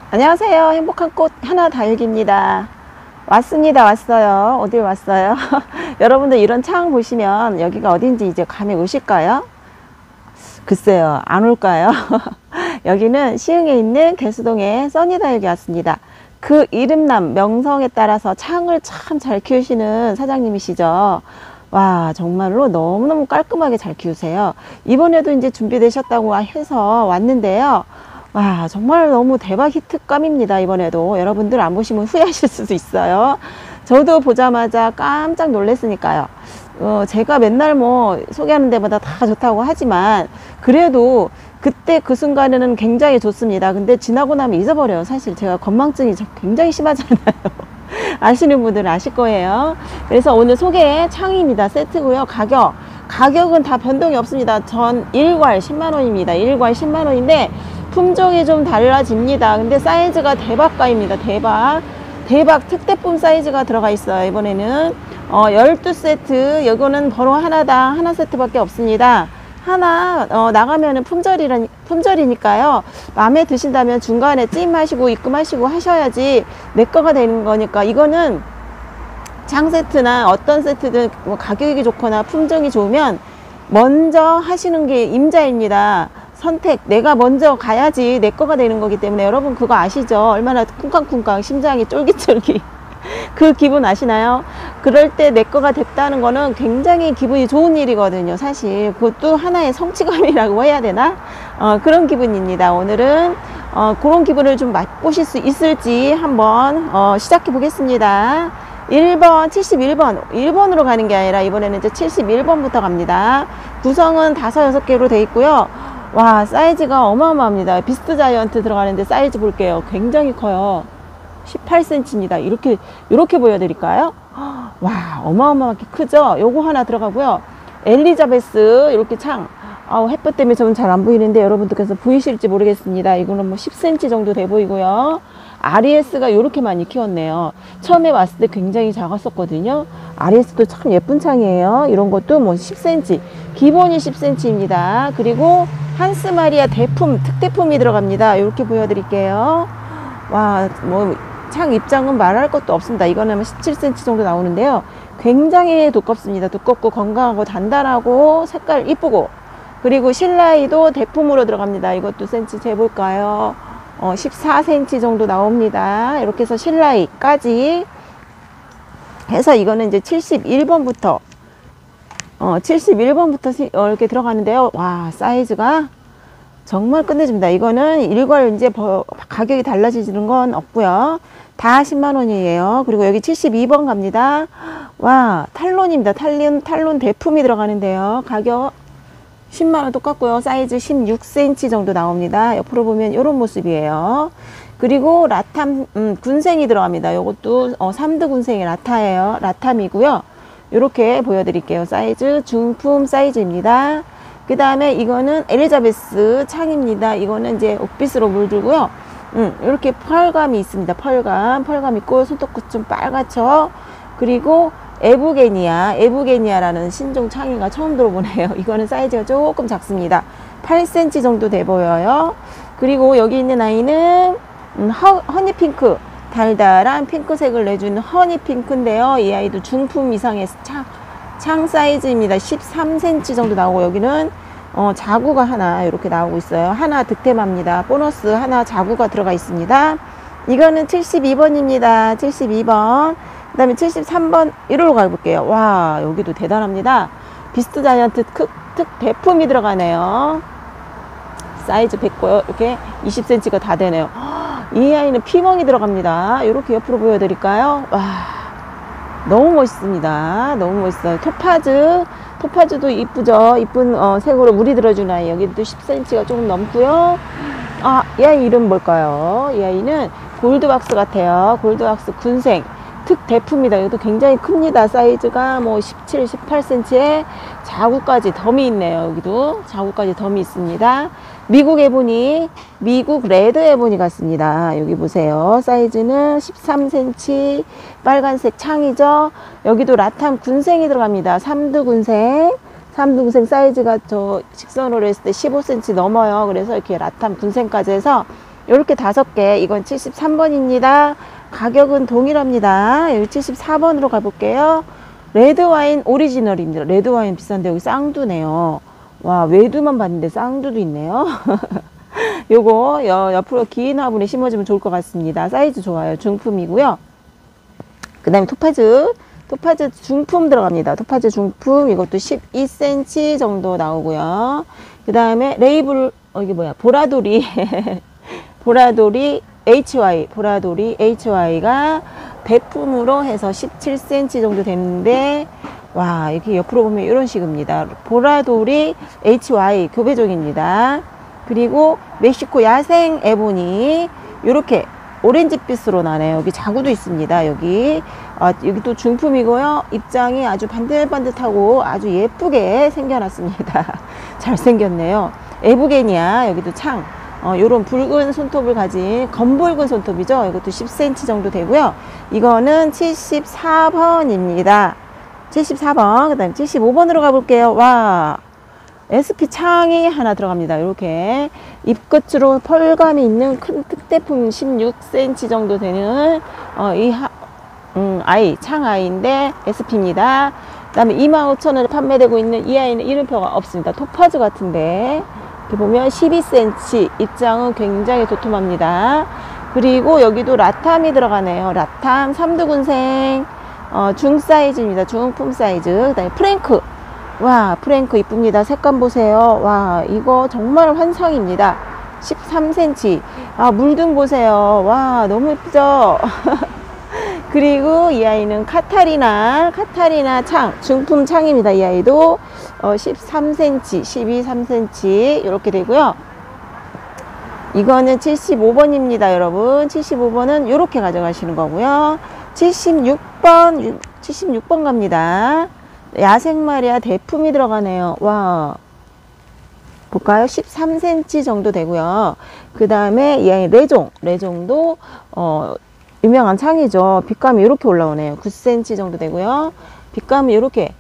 안녕하세요. 행복한 꽃 하나 다육입니다. 왔어요. 어딜 왔어요? 여러분들 이런 창 보시면 여기가 어딘지 이제 감이 오실까요? 글쎄요, 안 올까요? 여기는 시흥에 있는 개수동의 써니다육이 왔습니다. 그 이름남 명성에 따라서 창을 참 잘 키우시는 사장님이시죠. 와, 정말로 너무너무 깔끔하게 잘 키우세요. 이번에도 이제 준비되셨다고 해서 왔는데요. 와, 정말 너무 대박 히트감입니다. 이번에도 여러분들 안 보시면 후회하실 수도 있어요. 저도 보자마자 깜짝 놀랐으니까요. 제가 맨날 뭐 소개하는 데마다 다 좋다고 하지만 그래도 그때 그 순간에는 굉장히 좋습니다. 근데 지나고 나면 잊어버려요. 사실 제가 건망증이 굉장히 심하잖아요. 아시는 분들은 아실 거예요. 그래서 오늘 소개 창입니다. 세트고요. 가격은 다 변동이 없습니다. 전 일괄 10만원입니다. 일괄 10만원인데 품종이 좀 달라집니다. 근데 사이즈가 대박가입니다. 대박 특대품 사이즈가 들어가 있어요. 이번에는 12세트, 이거는 번호 하나당 하나 세트밖에 없습니다. 하나 나가면은 품절이니까요. 마음에 드신다면 중간에 찜하시고 입금하시고 하셔야지 내 거가 되는 거니까. 이거는 장 세트나 어떤 세트든 뭐 가격이 좋거나 품종이 좋으면 먼저 하시는 게 임자입니다. 선택, 내가 먼저 가야지 내 거가 되는 거기 때문에. 여러분 그거 아시죠? 얼마나 쿵쾅쿵쾅 심장이 쫄깃쫄깃 그 기분 아시나요? 그럴 때 내 거가 됐다는 거는 굉장히 기분이 좋은 일이거든요. 사실 그것도 하나의 성취감이라고 해야 되나? 그런 기분입니다. 오늘은 그런 기분을 좀 맛보실 수 있을지 한번 시작해 보겠습니다. 1번 71번 1번으로 가는 게 아니라 이번에는 이제 71번부터 갑니다. 구성은 5, 6개로 되어 있고요. 와, 사이즈가 어마어마합니다. 비스트 자이언트 들어가는데 사이즈 볼게요. 굉장히 커요. 18cm입니다. 이렇게 보여드릴까요? 와, 어마어마하게 크죠? 요거 하나 들어가고요. 엘리자베스 이렇게 창. 햇볕 때문에 저는 잘 안 보이는데 여러분들께서 보이실지 모르겠습니다. 이거는 뭐 10cm 정도 돼 보이고요. RES가 이렇게 많이 키웠네요. 처음에 왔을 때 굉장히 작았었거든요. RES도 참 예쁜 창이에요. 이런 것도 뭐 10cm, 기본이 10cm입니다. 그리고 한스마리아 특대품이 들어갑니다. 이렇게 보여드릴게요. 와, 뭐 창 입장은 말할 것도 없습니다. 이거는 17cm 정도 나오는데요. 굉장히 두껍습니다. 두껍고 건강하고 단단하고 색깔 이쁘고, 그리고 실라이도 대품으로 들어갑니다. 이것도 센치 재볼까요? 14cm 정도 나옵니다. 이렇게 해서 실라이까지 해서 이거는 이제 71번부터 71번부터 이렇게 들어가는데요. 와, 사이즈가 정말 끝내줍니다. 이거는 일괄 이제 가격이 달라지는 건 없고요. 다 10만원이에요. 그리고 여기 72번 갑니다. 와, 탈론입니다. 탈론 대품이 들어가는데요. 가격 10만원 똑같고요. 사이즈 16cm 정도 나옵니다. 옆으로 보면 이런 모습이에요. 그리고 라탐 군생이 들어갑니다. 이것도 3드 군생의 라탐이고요. 이렇게 보여드릴게요. 사이즈 중품 사이즈입니다. 그 다음에 이거는 엘리자베스 창입니다. 이거는 이제 옥빛으로 물들고요. 이렇게 펄감이 있습니다. 펄감 있고 손톱끝 좀 빨갛죠. 그리고 에부게니아라는 신종 창의가 처음 들어보네요. 이거는 사이즈가 조금 작습니다. 8cm 정도 돼 보여요. 그리고 여기 있는 아이는 허니핑크, 달달한 핑크색을 내주는 허니핑크인데요. 이 아이도 중품 이상의 창 사이즈입니다. 13cm 정도 나오고, 여기는 자구가 하나 이렇게 나오고 있어요. 하나 득템합니다. 보너스 하나 자구가 들어가 있습니다. 이거는 72번입니다. 72번. 그 다음에 73번 1호로 가볼게요. 와, 여기도 대단합니다. 비스트 자이언트 대품이 들어가네요. 사이즈 100고요. 이렇게 20cm가 다 되네요. 이 아이는 피멍이 들어갑니다. 이렇게 옆으로 보여드릴까요? 와, 너무 멋있습니다. 너무 멋있어요. 토파즈도 이쁘죠. 이쁜 색으로 물이 들어준 아이. 여기도 10cm가 조금 넘고요. 이 아이 이름 뭘까요? 이 아이는 골드왁스 같아요. 골드왁스 군생 특대품입니다. 이것도 굉장히 큽니다. 사이즈가 뭐 17, 18cm에 자구까지 덤이 있네요. 여기도 자구까지 덤이 있습니다. 미국 레드 에보니 같습니다. 여기 보세요. 사이즈는 13cm, 빨간색 창이죠. 여기도 라탐 군생이 들어갑니다. 3드 군생 사이즈가 저 직선으로 했을 때 15cm 넘어요. 그래서 이렇게 라탐 군생까지 해서 요렇게 5개. 이건 73번입니다. 가격은 동일합니다. 여기 74번으로 가볼게요. 레드와인 오리지널입니다. 레드와인 비싼데 여기 쌍두네요. 와, 외두만 봤는데 쌍두도 있네요. 요거 옆으로 긴 화분에 심어주면 좋을 것 같습니다. 사이즈 좋아요. 중품이고요. 그 다음에 토파즈 중품 들어갑니다. 토파즈 중품 이것도 12cm 정도 나오고요. 그 다음에 레이블 이게 뭐야, 보라돌이 보라돌이 HY가 대품으로 해서 17cm 정도 되는데, 와, 이렇게 옆으로 보면 이런 식입니다. 보라돌이 HY 교배종입니다. 그리고 멕시코 야생 에보니 이렇게 오렌지빛으로 나네요. 여기 자구도 있습니다. 여기 여기 또 중품이고요. 입장이 아주 반듯반듯하고 아주 예쁘게 생겨났습니다. 잘생겼네요. 에부게니아, 여기도 창 요런 붉은 손톱을 가진 검붉은 손톱이죠. 이것도 10cm 정도 되고요. 이거는 74번입니다. 74번. 그 다음에 75번으로 가볼게요. 와, SP 창이 하나 들어갑니다. 이렇게 잎끝으로 펄감이 있는 큰 특대품 16cm 정도 되는 창 아이인데 SP입니다. 그 다음에 25,000원에 판매되고 있는 이 아이는 이름표가 없습니다. 토파즈 같은데 이렇게 보면 12cm, 입장은 굉장히 도톰합니다. 그리고 여기도 라탐이 들어가네요. 라탐 3두군생 중 사이즈입니다. 중품 사이즈. 그 다음에 프랭크, 와, 프랭크 이쁩니다. 색감 보세요. 와, 이거 정말 환상입니다. 13cm. 아, 물등 보세요. 와, 너무 예쁘죠? 그리고 이 아이는 카타리나 창, 중품 창입니다. 이 아이도 13cm, 3cm 이렇게 되고요. 이거는 75번입니다, 여러분. 75번은 이렇게 가져가시는 거고요. 76번 갑니다. 야생마리아 대품이 들어가네요. 와, 볼까요? 13cm 정도 되고요. 그 다음에 이 아이 레종도 유명한 창이죠. 빛감이 이렇게 올라오네요. 9cm 정도 되고요. 빛감이 이렇게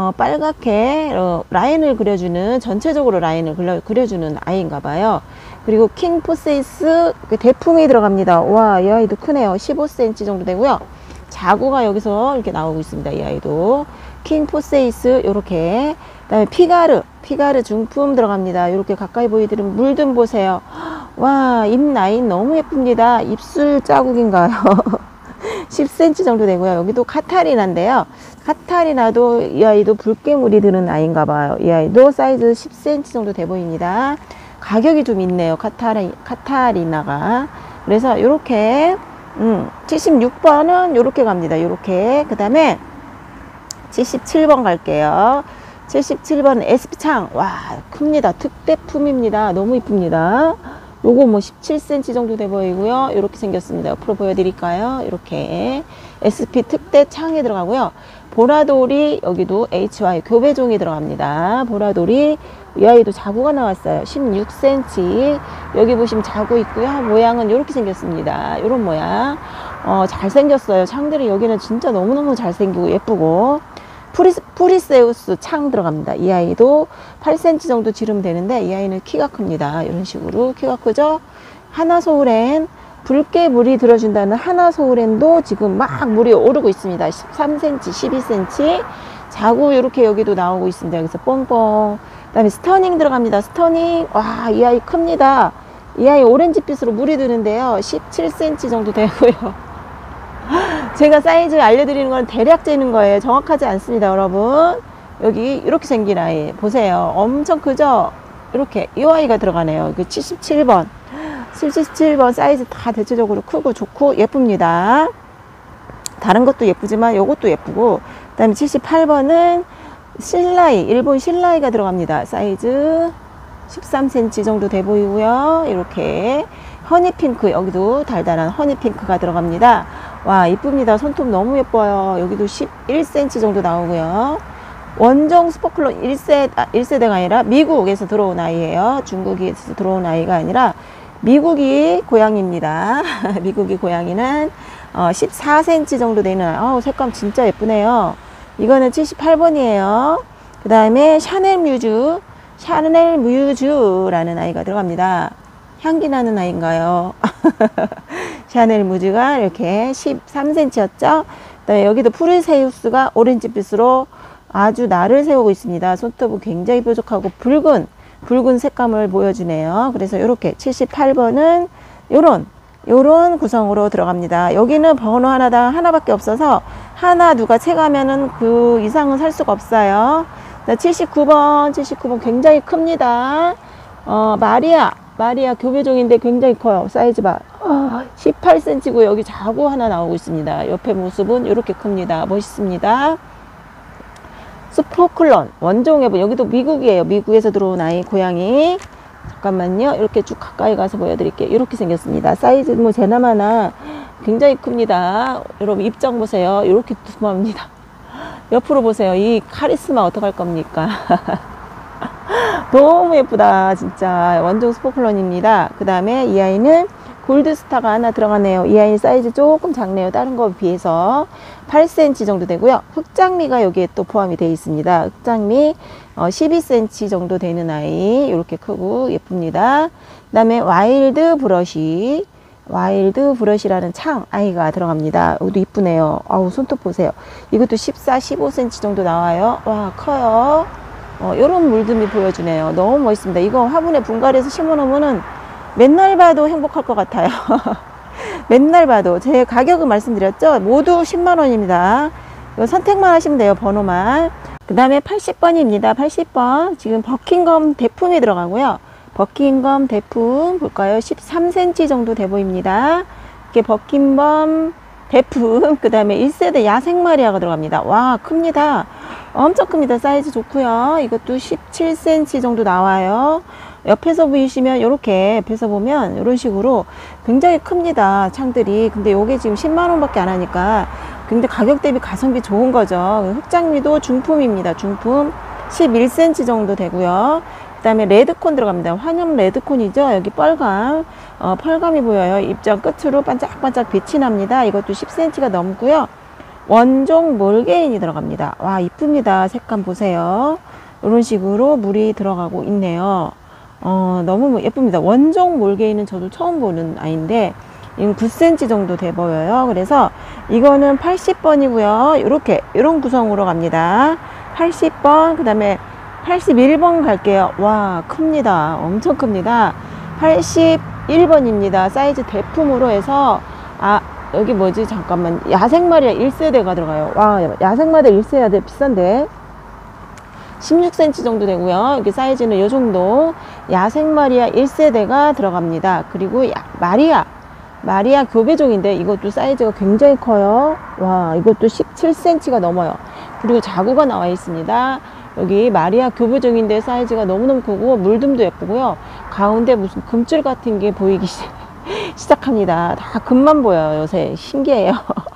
빨갛게 라인을 그려주는, 전체적으로 라인을 그려주는 아이인가 봐요. 그리고 킹 포세이스 대품이 들어갑니다. 와, 이 아이도 크네요. 15cm 정도 되고요. 자구가 여기서 이렇게 나오고 있습니다. 이 아이도 킹 포세이스 이렇게. 그다음에 피가르 중품 들어갑니다. 이렇게 가까이 보이드리면 물든 보세요. 와, 잎 라인 너무 예쁩니다. 입술 자국인가요? 10cm 정도 되고요. 여기도 카타리나인데요. 카타리나도 이 아이도 붉게물이 드는 아이인가 봐요. 이 아이도 사이즈 10cm 정도 돼 보입니다. 가격이 좀 있네요. 카타리나가. 그래서 요렇게 76번은 요렇게 갑니다. 요렇게. 그 다음에 77번 갈게요. 77번 SP창. 와, 큽니다. 특대품입니다. 너무 이쁩니다. 요거 뭐 17cm 정도 돼 보이고요. 이렇게 생겼습니다. 옆으로 보여드릴까요? 이렇게 SP 특대 창에 들어가고요. 보라돌이 여기도 HY 교배종이 들어갑니다. 보라돌이 이 아이도 자구가 나왔어요. 16cm. 여기 보시면 자구 있고요. 모양은 이렇게 생겼습니다. 이런 모양. 잘생겼어요. 창들이 여기는 진짜 너무너무 잘생기고 예쁘고. 프리세우스 창 들어갑니다. 이 아이도 8cm 정도 지르면 되는데 이 아이는 키가 큽니다. 이런 식으로 키가 크죠. 하나소울엔, 붉게 물이 들어준다는 하나소울엔도 지금 막 물이 오르고 있습니다. 13cm, 12cm. 자구 이렇게 여기도 나오고 있습니다. 여기서 뻥뻥. 그 다음에 스터닝 들어갑니다. 스터닝. 와, 이 아이 큽니다. 이 아이 오렌지빛으로 물이 드는데요. 17cm 정도 되고요. 제가 사이즈 알려드리는 건 대략 재는 거예요. 정확하지 않습니다, 여러분. 여기 이렇게 생긴 아이 보세요. 엄청 크죠? 이렇게 이 아이가 들어가네요. 그 77번 사이즈 다 대체적으로 크고 좋고 예쁩니다. 다른 것도 예쁘지만 이것도 예쁘고. 그 다음에 78번은 실라이, 일본 실라이가 들어갑니다. 사이즈 13cm 정도 돼 보이고요. 이렇게 허니핑크, 여기도 달달한 허니핑크가 들어갑니다. 와, 이쁩니다. 손톱 너무 예뻐요. 여기도 11cm 정도 나오고요. 원종 스포클로 1세대가 아니라 미국에서 들어온 아이예요. 중국에서 들어온 아이가 아니라 미국이 고양이입니다. 미국이 고양이는 14cm 정도 되는, 색감 진짜 예쁘네요. 이거는 78번이에요. 그 다음에 샤넬 뮤즈라는 아이가 들어갑니다. 향기 나는 아이인가요? 샤넬 무즈가 이렇게 13cm였죠. 그다음에 여기도 프루세우스가 오렌지빛으로 아주 날을 세우고 있습니다. 손톱은 굉장히 뾰족하고 붉은 색감을 보여주네요. 그래서 이렇게 78번은 요런 구성으로 들어갑니다. 여기는 번호 하나당 하나밖에 없어서 하나 누가 채가면은 그 이상은 살 수가 없어요. 79번 굉장히 큽니다. 마리아 교배종인데 굉장히 커요. 사이즈 봐. 18cm고 여기 자구 하나 나오고 있습니다. 옆에 모습은 이렇게 큽니다. 멋있습니다. 스포클론 원종해본, 여기도 미국이에요. 미국에서 들어온 아이 고양이. 잠깐만요. 이렇게 쭉 가까이 가서 보여드릴게요. 이렇게 생겼습니다. 사이즈 뭐 제나마나 굉장히 큽니다. 여러분 입장 보세요. 이렇게 두툼합니다. 옆으로 보세요. 이 카리스마 어떡할 겁니까? 너무 예쁘다. 진짜 원종 스포클론입니다. 그 다음에 이 아이는 골드스타가 하나 들어가네요. 이 아이 사이즈 조금 작네요. 다른 거에 비해서 8cm 정도 되고요. 흑장미가 여기에 또 포함이 되어 있습니다. 흑장미 12cm 정도 되는 아이, 이렇게 크고 예쁩니다. 그 다음에 와일드 브러시라는 창 아이가 들어갑니다. 이것도 이쁘네요. 아우, 손톱 보세요. 이것도 14, 15cm 정도 나와요. 와, 커요. 요런 물듬이 보여주네요. 너무 멋있습니다. 이거 화분에 분갈이해서 심어놓으면은 맨날 봐도 행복할 것 같아요. 맨날 봐도. 제 가격은 말씀드렸죠? 모두 10만원입니다. 이거 선택만 하시면 돼요. 번호만. 그 다음에 80번입니다. 80번. 지금 버킹검 대품이 들어가고요. 버킹검 대품 볼까요? 13cm 정도 돼 보입니다. 이렇게 버킹검 대품, 그 다음에 1세대 야생 마리아가 들어갑니다. 와, 큽니다. 엄청 큽니다. 사이즈 좋고요. 이것도 17cm 정도 나와요. 옆에서 보이시면 이렇게 옆에서 보면 이런 식으로 굉장히 큽니다. 창들이. 근데 요게 지금 10만원 밖에 안 하니까 근데 가격 대비 가성비 좋은 거죠. 흑장미도 중품입니다. 중품 11cm 정도 되고요. 그 다음에 레드콘 들어갑니다. 환염 레드콘이죠. 여기 펄감이 보여요. 입장 끝으로 반짝반짝 빛이 납니다. 이것도 10cm가 넘고요. 원종 몰게인이 들어갑니다. 와, 이쁩니다. 색감 보세요. 이런 식으로 물이 들어가고 있네요. 너무 예쁩니다. 원종 몰게인은 저도 처음 보는 아이인데 이건 9cm 정도 돼 보여요. 그래서 이거는 80번이고요. 이런 구성으로 갑니다. 80번, 그 다음에 81번 갈게요. 와, 큽니다. 엄청 큽니다. 81번입니다. 사이즈 대품으로 해서, 여기 뭐지? 잠깐만. 야생마리아 1세대가 들어가요. 와, 야생마리아 1세대 비싼데? 16cm 정도 되고요. 여기 사이즈는 이 정도. 야생마리아 1세대가 들어갑니다. 그리고 마리아 교배종인데 이것도 사이즈가 굉장히 커요. 와, 이것도 17cm가 넘어요. 그리고 자구가 나와 있습니다. 여기 마리아 교배종인데 사이즈가 너무너무 크고 물듬도 예쁘고요. 가운데 무슨 금줄 같은 게 보이기 시작합니다. 다 금만 보여요. 요새 신기해요.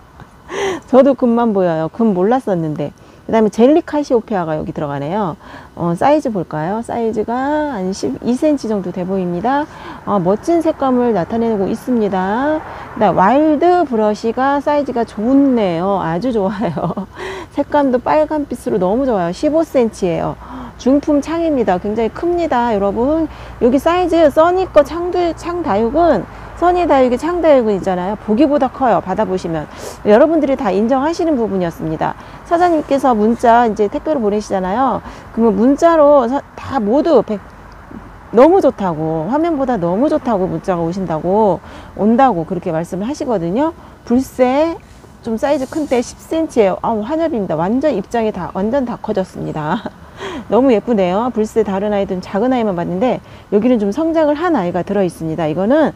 저도 금만 보여요. 금 몰랐었는데. 그 다음에 젤리 카시오페아가 여기 들어가네요. 사이즈 볼까요? 사이즈가 한 12cm 정도 돼 보입니다. 멋진 색감을 나타내고 있습니다. 그다음 와일드 브러쉬가 사이즈가 좋네요. 아주 좋아요. 색감도 빨간빛으로 너무 좋아요. 15cm예요. 중품 창입니다. 굉장히 큽니다. 여러분, 여기 사이즈 써니 거 창 다육은 써니 다육이 창 다육은 있잖아요. 보기보다 커요. 받아보시면 여러분들이 다 인정하시는 부분이었습니다. 사장님께서 문자 이제 택배로 보내시잖아요. 그러면 문자로 다 모두 너무 좋다고, 화면보다 너무 좋다고 문자가 온다고 그렇게 말씀을 하시거든요. 불새 좀 사이즈 큰데 10cm예요. 환엽입니다. 완전 입장이 완전 다 커졌습니다. 너무 예쁘네요. 불새 다른 아이들은 작은 아이만 봤는데 여기는 좀 성장을 한 아이가 들어 있습니다. 이거는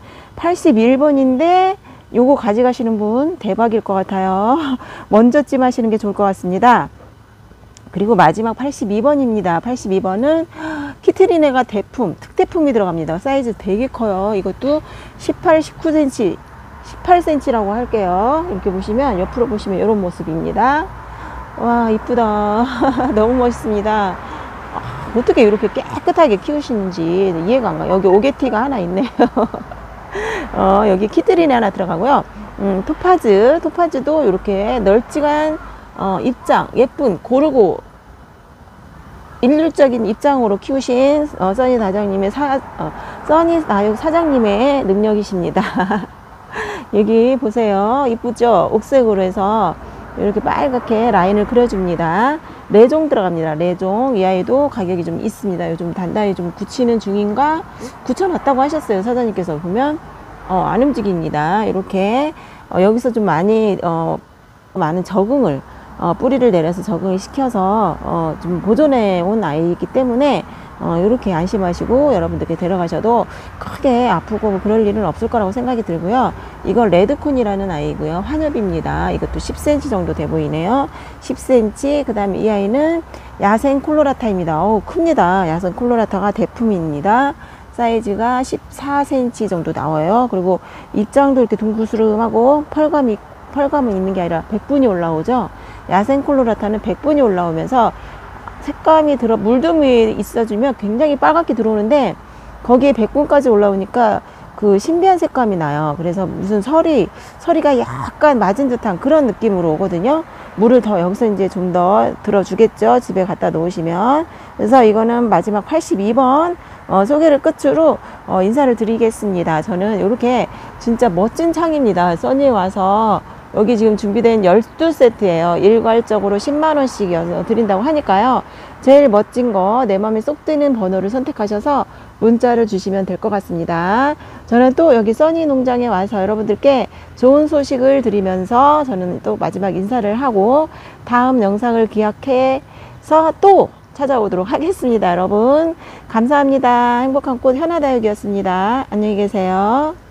81번인데 요거 가져가시는 분 대박일 것 같아요. 먼저 찜하시는 게 좋을 것 같습니다. 그리고 마지막 82번입니다. 82번은 키트리네가 특대품이 들어갑니다. 사이즈 되게 커요. 이것도 19cm, 18cm라고 할게요. 이렇게 보시면, 옆으로 보시면 이런 모습입니다. 와, 이쁘다. 너무 멋있습니다. 어떻게 이렇게 깨끗하게 키우시는지 이해가 안 가요. 여기 오게티가 하나 있네요. 여기 키트리네 하나 들어가고요. 토파즈도 이렇게 널찍한 입장, 예쁜 고르고 일률적인 입장으로 키우신 써니 다육님의 써니 다육 사장님의 능력이십니다. 여기 보세요. 이쁘죠? 옥색으로 해서 이렇게 빨갛게 라인을 그려줍니다. 4종 들어갑니다. 4종. 이 아이도 가격이 좀 있습니다. 요즘 단단히 좀 굳히는 중인가? 굳혀놨다고 하셨어요. 사장님께서. 보면 안 움직입니다. 이렇게 여기서 좀 많이 많은 적응을 뿌리를 내려서 적응을 시켜서 좀 보존해 온 아이이기 때문에 이렇게 안심하시고 여러분들께 데려가셔도 크게 아프고 뭐 그럴 일은 없을 거라고 생각이 들고요. 이건 레드콘이라는 아이고요. 환엽입니다. 이것도 10cm 정도 돼 보이네요. 10cm. 그 다음에 이 아이는 야생 콜로라타입니다. 큽니다. 야생 콜로라타가 대품입니다. 사이즈가 14cm 정도 나와요. 그리고 입장도 이렇게 둥글스름하고 펄감은 있는 게 아니라 백분이 올라오죠. 야생 콜로라타는 백분이 올라오면서 색감이 물듬이 있어주면 굉장히 빨갛게 들어오는데 거기에 백분까지 올라오니까 그 신비한 색감이 나요. 그래서 무슨 서리가 약간 맞은 듯한 그런 느낌으로 오거든요. 물을 더 여기서 이제 좀 더 들어주겠죠. 집에 갖다 놓으시면. 그래서 이거는 마지막 82번 소개를 끝으로 인사를 드리겠습니다. 저는 이렇게 진짜 멋진 창입니다. 써니에 와서 여기 지금 준비된 12세트예요. 일괄적으로 10만원씩 드린다고 하니까요. 제일 멋진 거, 내 마음에 쏙 드는 번호를 선택하셔서 문자를 주시면 될 것 같습니다. 저는 또 여기 써니 농장에 와서 여러분들께 좋은 소식을 드리면서 저는 또 마지막 인사를 하고 다음 영상을 기약해서 또 찾아오도록 하겠습니다. 여러분 감사합니다. 행복한 꽃 현아다육이었습니다. 안녕히 계세요.